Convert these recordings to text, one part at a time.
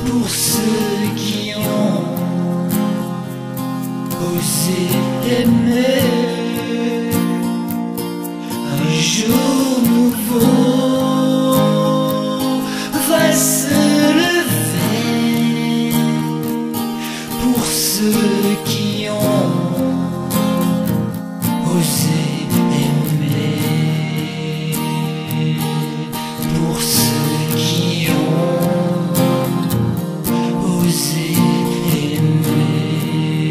pour ceux qui ont osé aimer. Un jour nouveau va se lever pour ceux qui ont osé aimer, pour ceux qui ont osé aimer.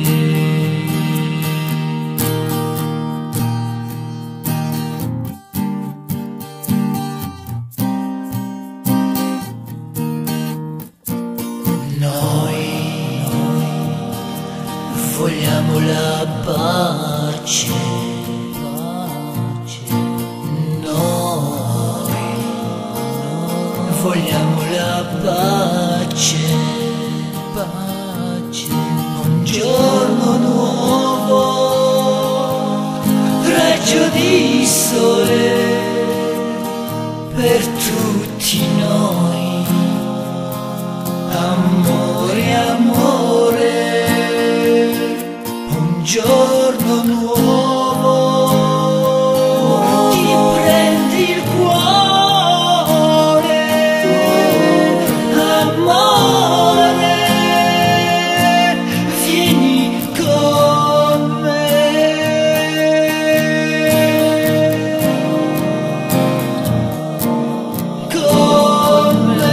Noi vogliamo la pace, noi vogliamo la pace, un giorno nuovo, raggio di sole per tutti noi. Amore, amore, un giorno nuovo, ti prendi il cuore, amore, vieni con me. Con me.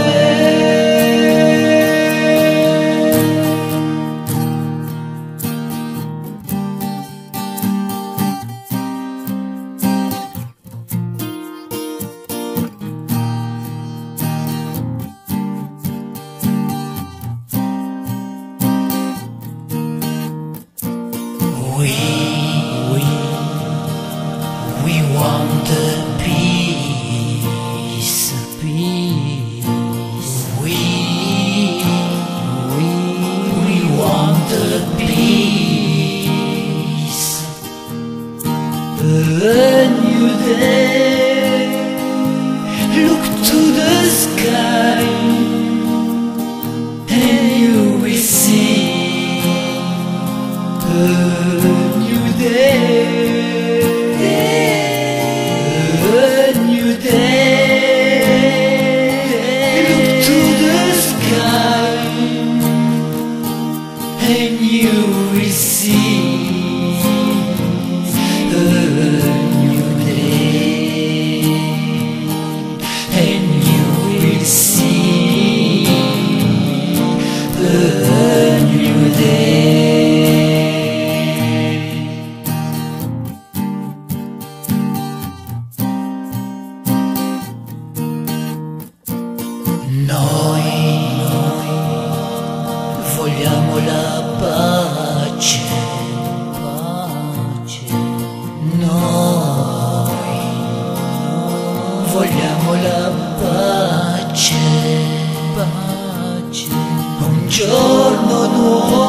We want the peace, peace. We want the peace. A new day, look to the sky, and you will see a new day. And you will see a new day, and you will see a new day. Noi vogliamo la pace, noi vogliamo la pace, un giorno nuovo